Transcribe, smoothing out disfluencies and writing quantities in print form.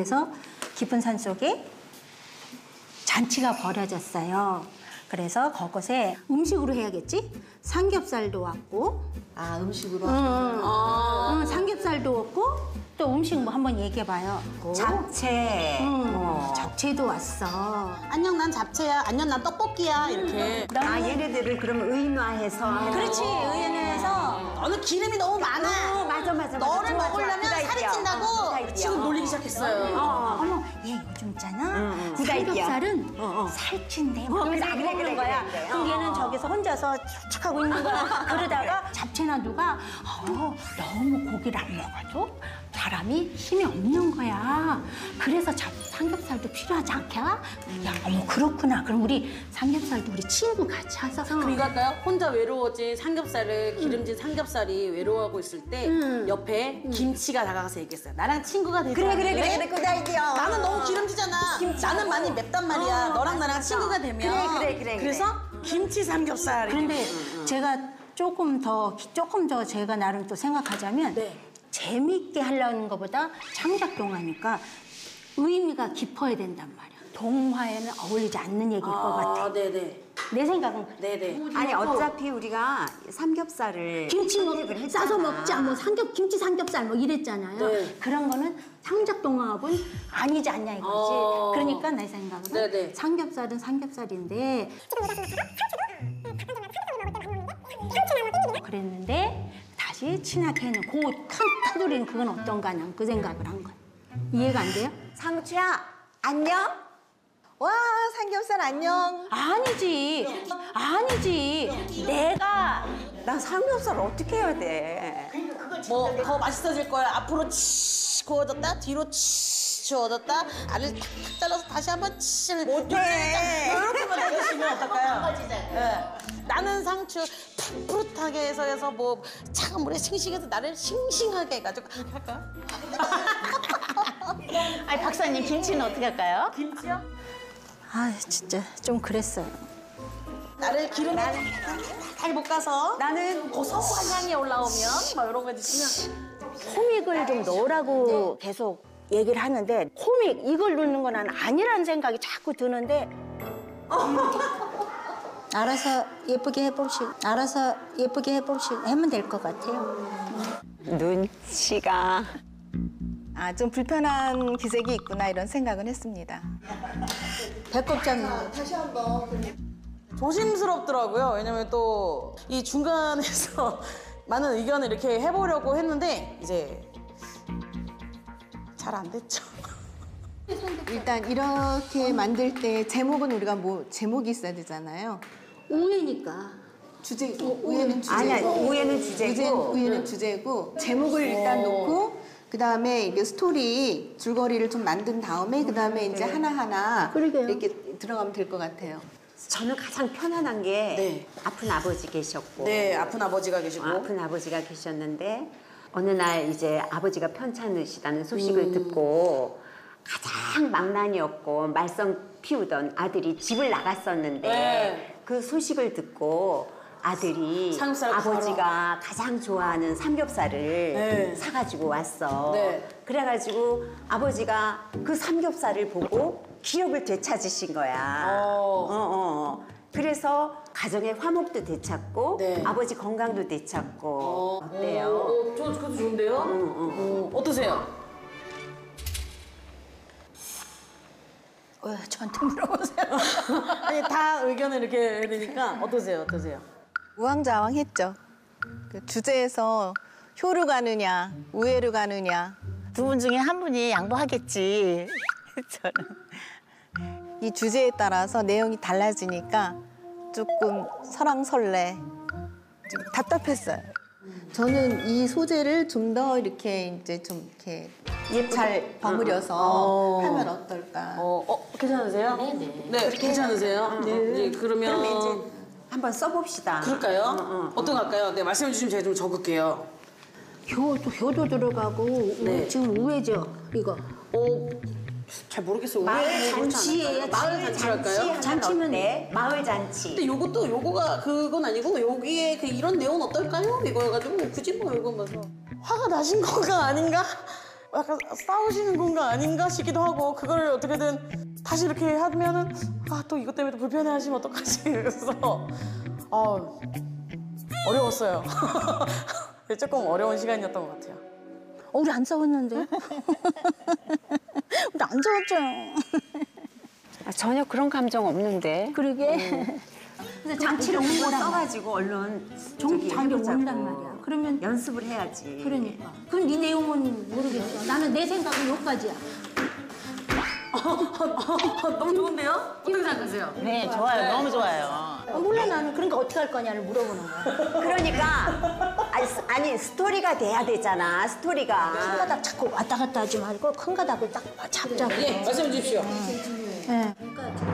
그래서 깊은 산 속에 잔치가 벌어졌어요. 그래서 그것에 음식으로 해야겠지? 삼겹살도 왔고. 아, 음식으로? 삼겹살도 왔고. 또 음식 뭐 한번 얘기해봐요. 잡채. 잡채도 왔어. 안녕, 난 잡채야. 안녕, 난 떡볶이야. 이렇게. 아, 얘네들을 그러면 의인화해서. 그렇지, 의연해서. 너는 기름이 너무 많아. 맞아. 너를 좋아, 먹으려면 좋아. 살이 굿 찐다고 아이디어. 지금 놀리기 시작했어요. 어머, 얘 요즘 있잖아. 굿 아이디어. 삼겹살은 살찐대. 그래, 안 먹는 거야. 그래. 그럼 얘는 저기서 혼자서 축축하고 있는 거야. 그러다가 잡채나 누가 너무 고기를 안 먹어도 사람이 힘이 없는 거야. 그래서 삼겹살도 필요하지 않게? 야, 어머 그렇구나. 그럼 우리 삼겹살도 우리 친구 같이 하자. 그럼 이거 할까요? 혼자 외로워진 삼겹살을 기름진 삼겹살이 외로워하고 있을 때 옆에 김치가 다가가서 얘기했어요. 나랑 친구가 되자. 그래, 굿 아이디어. 나는 너무 기름지잖아. 나는 많이 맵단 말이야. 너랑 나랑 친구가 되면. 그래. 그래서 김치 삼겹살. 그런데 제가 조금 더 제가 나름 또 생각하자면 재밌게 하려는 것보다 창작 동화니까 의미가 깊어야 된단 말이야. 동화에는 어울리지 않는 얘기일 것 같아. 네네. 내 생각은 그래. 네네. 아니, 어차피 우리가 삼겹살을 김치 선택을 싸서 했잖아. 먹자, 뭐 김치 삼겹살 뭐 이랬잖아요. 네. 그런 거는 창작 동화하고는 아니지 않냐 이거지. 그러니까 내 생각은 네네. 삼겹살은 삼겹살인데 그랬는데 다시 친하게 해는 큰 테두리는 그건 어떤가 하냐 그 생각을 한 거야. 이해가 안 돼요? 상추야, 안녕? 와, 삼겹살 안녕. 아니지. 내가 나 삼겹살 어떻게 해야 돼? 뭐 더 맛있어질 거야. 앞으로 치 구워졌다, 뒤로 치 구워졌다. 알을 탁탁 잘라서 다시 한번 치. 못해. 이렇게만 해주시면 어떨까요? 네. 나는 상추 푸릇하게 해서 뭐 차가운 물에 싱싱해서 나를 싱싱하게 해가지고 그렇게 할까요? 아니 박사님 김치는 어떻게 할까요? 김치요? 아 진짜 좀 그랬어요. 나를 기름에 잘 볶아서 나는 고소한 향이 올라오면 막 이런 거 해주시면 코믹을 좀 넣으라고 계속 얘기를 하는데 코믹 이걸 넣는 건 난 아니라는 생각이 자꾸 드는데 알아서 예쁘게 해보시고 하면 될 것 같아요. 눈치가. 아, 좀 불편한 기색이 있구나 이런 생각은 했습니다. 배꼽 잡는 거. 조심스럽더라고요. 왜냐면 또 이 중간에서 많은 의견을 이렇게 해보려고 했는데 이제 잘 안 됐죠. 일단 이렇게 만들 때 제목은 우리가 뭐 제목이 있어야 되잖아요. 우회니까. 우에는 주제고. 아니야, 우에는 주제고. 우에는 주제고. 제목을 일단 놓고 그다음에 이게 스토리 줄거리를 좀 만든 다음에 그다음에 이제 하나하나 그러게요. 이렇게 들어가면 될 것 같아요. 저는 가장 편안한 게 네. 아픈 아버지 계셨고. 네, 아픈 아버지가 계시고. 아픈 아버지가 계셨는데 어느 날 이제 아버지가 편찮으시다는 소식을 듣고 가장 망나니였고 말썽 피우던 아들이 집을 나갔었는데 네. 그 소식을 듣고 아들이 삼겹살을 아버지가 가장 좋아하는 삼겹살을 네. 사가지고 왔어. 네. 그래가지고 아버지가 그 삼겹살을 보고 기억을 되찾으신 거야. 그래서 가정의 화목도 되찾고 네. 아버지 건강도 되찾고 어때요? 그것도 좋은데요? 어떠세요? 저한테 물어보세요. 아니 다 의견을 이렇게 해드리니까 어떠세요? 우왕좌왕했죠. 그 주제에서 효로 가느냐 우회로 가느냐 두 분 중에 한 분이 양보하겠지. 저는. 이 주제에 따라서 내용이 달라지니까 조금 설왕설래 좀 답답했어요. 저는 이 소재를 좀 더 이렇게 이제 좀 이렇게 잘 버무려서 하면 어떨까? 괜찮으세요? 네, 괜찮으세요? 네, 그러면 그러면 이제 한번 써봅시다. 그럴까요? 어떤 거 할까요? 네, 말씀해 주시면 제가 좀 적을게요. 효도 들어가고 네. 지금 우회죠 이거. 잘 모르겠어요. 마을 잔치예요. 마을 잔치 할까요? 잔치면 돼. 마을 잔치. 근데 요거가 그건 아니고 여기에 이런 내용은 어떨까요? 이거여가지고 굳이 뭐 이거 봐서 화가 나신 거가 아닌가? 약간 싸우시는 건가 아닌가 싶기도 하고 그걸 어떻게든 다시 이렇게 하면은 또 이것 때문에 또 불편해하시면 어떡하지 그래서 어려웠어요. 조금 어려운 시간이었던 것 같아요. 우리 안 싸웠는데. 우리 안 싸웠잖아. 전혀 그런 감정 없는데. 그러게. 근데 장치를 온 거란 말이야. 써가지고 얼른 저기 장치 해보자고. 온단 말이야. 그러면 연습을 해야지. 그러니까. 그럼 네 내용은 모르겠어. 나는 내 생각은 여기까지야. 너무 좋은데요? 어떻게 생각하세요? 네, 좋아요. 너무 좋아요. 몰라 나는. 그러니까 어떻게 할 거냐를 물어보는 거야. 그러니까 아니 스토리가 돼야 되잖아. 스토리가. 큰 가닥 자꾸 왔다 갔다 하지 말고 큰 가닥을 딱 잡자고. 말씀해 주십시오. 네. 그러니까